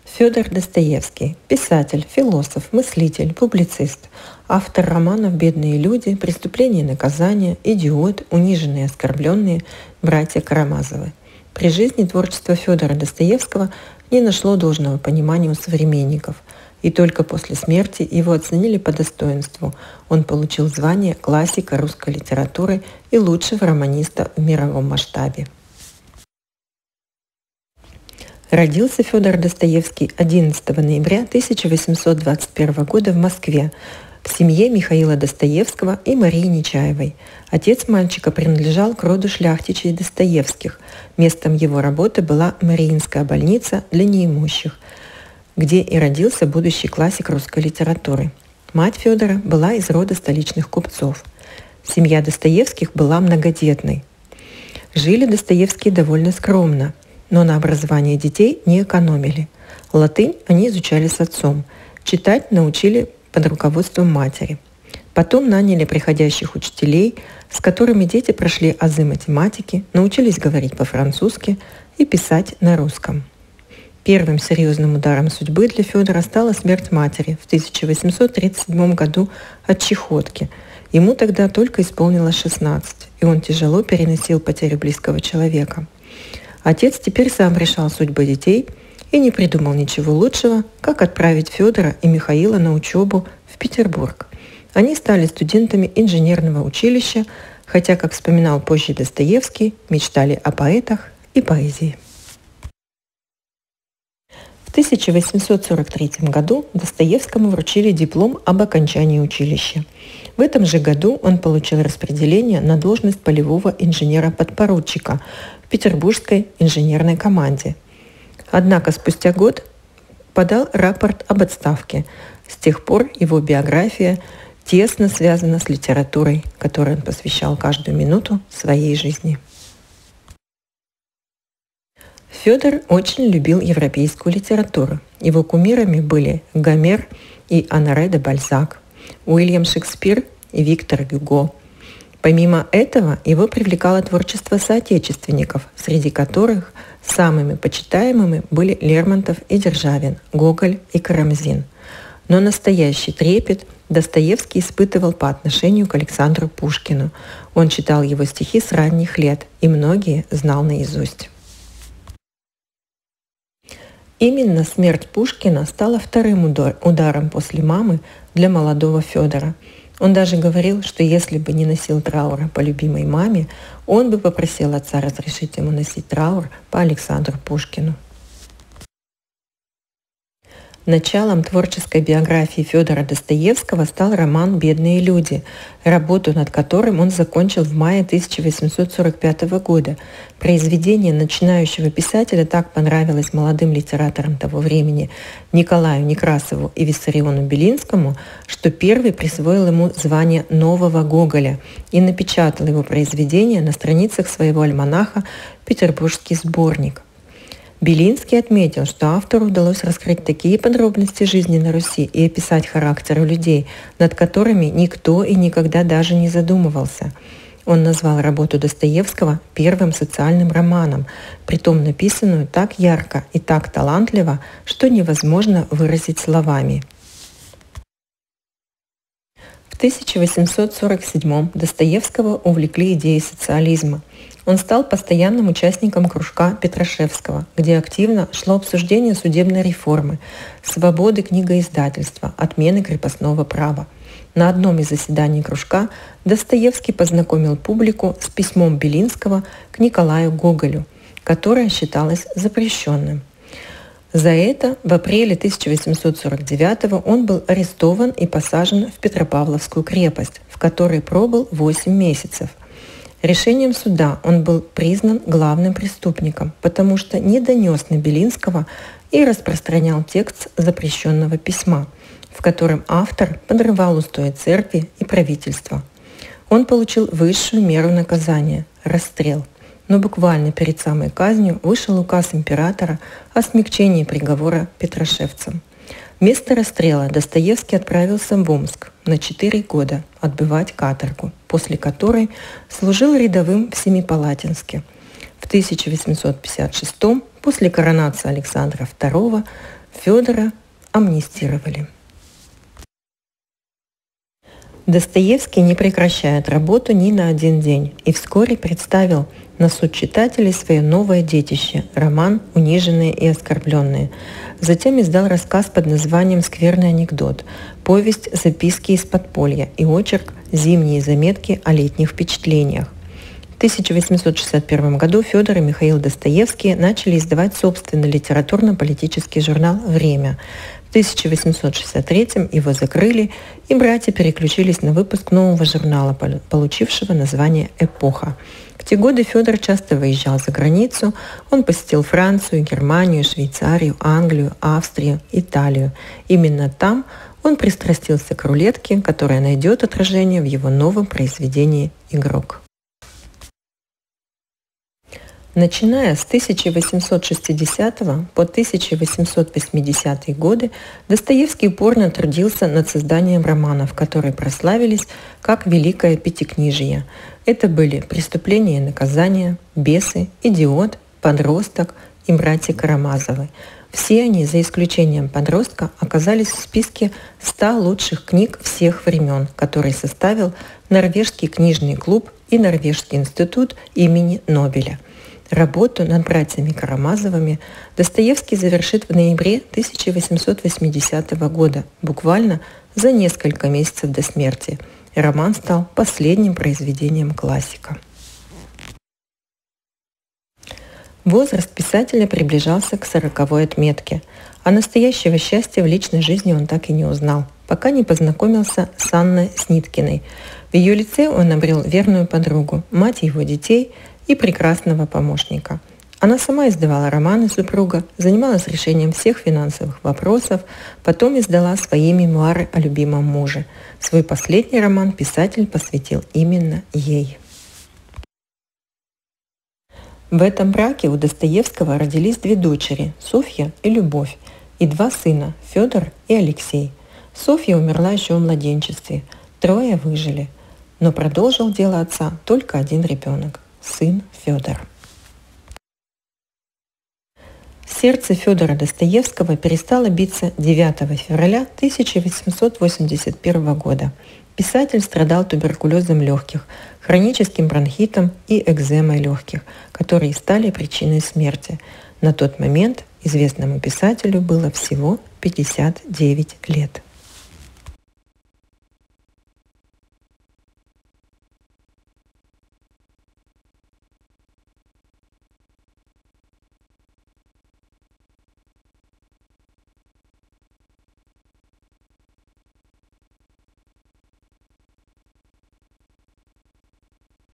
Фёдор Достоевский – писатель, философ, мыслитель, публицист, автор романов «Бедные люди», «Преступление и наказание», «Идиот», «Униженные и оскорбленные», «Братья Карамазовы». При жизни творчество Фёдора Достоевского не нашло должного понимания у современников, и только после смерти его оценили по достоинству. Он получил звание классика русской литературы и лучшего романиста в мировом масштабе. Родился Фёдор Достоевский 11 ноября 1821 года в Москве в семье Михаила Достоевского и Марии Нечаевой. Отец мальчика принадлежал к роду шляхтичей Достоевских. Местом его работы была Мариинская больница для неимущих, где и родился будущий классик русской литературы. Мать Фёдора была из рода столичных купцов. Семья Достоевских была многодетной. Жили Достоевские довольно скромно, но на образование детей не экономили. Латынь они изучали с отцом, читать научили под руководством матери. Потом наняли приходящих учителей, с которыми дети прошли азы математики, научились говорить по-французски и писать на русском. Первым серьезным ударом судьбы для Фёдора стала смерть матери в 1837 году от чехотки. Ему тогда только исполнилось 16, и он тяжело переносил потерю близкого человека. Отец теперь сам решал судьбы детей и не придумал ничего лучшего, как отправить Фёдора и Михаила на учебу в Петербург. Они стали студентами инженерного училища, хотя, как вспоминал позже Достоевский, мечтали о поэтах и поэзии. В 1843 году Достоевскому вручили диплом об окончании училища. В этом же году он получил распределение на должность полевого инженера-подпоручика в Петербургской инженерной команде. Однако спустя год подал рапорт об отставке. С тех пор его биография тесно связана с литературой, которой он посвящал каждую минуту своей жизни. Фёдор очень любил европейскую литературу. Его кумирами были Гомер и Оноре де Бальзак, Уильям Шекспир и Виктор Гюго. Помимо этого, его привлекало творчество соотечественников, среди которых самыми почитаемыми были Лермонтов и Державин, Гоголь и Карамзин. Но настоящий трепет Достоевский испытывал по отношению к Александру Пушкину. Он читал его стихи с ранних лет, и многие знал наизусть. Именно смерть Пушкина стала вторым ударом после мамы для молодого Фёдора. Он даже говорил, что если бы не носил траура по любимой маме, он бы попросил отца разрешить ему носить траур по Александру Пушкину. Началом творческой биографии Фёдора Достоевского стал роман «Бедные люди», работу над которым он закончил в мае 1845 года. Произведение начинающего писателя так понравилось молодым литераторам того времени Николаю Некрасову и Виссариону Белинскому, что первый присвоил ему звание нового Гоголя и напечатал его произведение на страницах своего альманаха «Петербургский сборник». Белинский отметил, что автору удалось раскрыть такие подробности жизни на Руси и описать характеры людей, над которыми никто и никогда даже не задумывался. Он назвал работу Достоевского первым социальным романом, притом написанную так ярко и так талантливо, что невозможно выразить словами. В 1847 Достоевского увлекли идеи социализма. Он стал постоянным участником кружка Петрашевского, где активно шло обсуждение судебной реформы, свободы книгоиздательства, отмены крепостного права. На одном из заседаний кружка Достоевский познакомил публику с письмом Белинского к Николаю Гоголю, которое считалось запрещенным. За это в апреле 1849 он был арестован и посажен в Петропавловскую крепость, в которой пробыл 8 месяцев. Решением суда он был признан главным преступником, потому что не донес на Белинского и распространял текст запрещенного письма, в котором автор подрывал устои церкви и правительства. Он получил высшую меру наказания – расстрел. Но буквально перед самой казнью вышел указ императора о смягчении приговора петрошевцам. Вместо расстрела Достоевский отправился в Омск на 4 года отбывать каторгу, после которой служил рядовым в Семипалатинске. В 1856 после коронации Александра II Федора амнистировали. Достоевский не прекращает работу ни на один день и вскоре представил на суд читателей свое новое детище – роман «Униженные и оскорбленные». Затем издал рассказ под названием «Скверный анекдот», повесть «Записки из подполья» и очерк «Зимние заметки о летних впечатлениях». В 1861 году Федор и Михаил Достоевские начали издавать собственный литературно-политический журнал «Время». В 1863 его закрыли, и братья переключились на выпуск нового журнала, получившего название «Эпоха». В те годы Федор часто выезжал за границу. Он посетил Францию, Германию, Швейцарию, Англию, Австрию, Италию. Именно там он пристрастился к рулетке, которая найдет отражение в его новом произведении «Игрок». Начиная с 1860 по 1880 годы Достоевский упорно трудился над созданием романов, которые прославились как «Великое пятикнижие». Это были «Преступление и наказание», «Бесы», «Идиот», «Подросток» и «Братья Карамазовы». Все они, за исключением «Подростка», оказались в списке 100 лучших книг всех времен, который составил Норвежский книжный клуб и Норвежский институт имени Нобеля. Работу над братьями Карамазовыми Достоевский завершит в ноябре 1880 года, буквально за несколько месяцев до смерти. Роман стал последним произведением классика. Возраст писателя приближался к 40-й отметке, а настоящего счастья в личной жизни он так и не узнал, пока не познакомился с Анной Сниткиной. В ее лице он обрел верную подругу, мать его детей и прекрасного помощника. Она сама издавала романы супруга, занималась решением всех финансовых вопросов, потом издала свои мемуары о любимом муже. Свой последний роман писатель посвятил именно ей. В этом браке у Достоевского родились 2 дочери – Софья и Любовь, и 2 сына – Федор и Алексей. Софья умерла еще в младенчестве, 3 выжили, но продолжил дело отца только 1 ребенок – сын Федор. Сердце Федора Достоевского перестало биться 9 февраля 1881 года. Писатель страдал туберкулезом легких, хроническим бронхитом и экземой легких, которые стали причиной смерти. На тот момент известному писателю было всего 59 лет.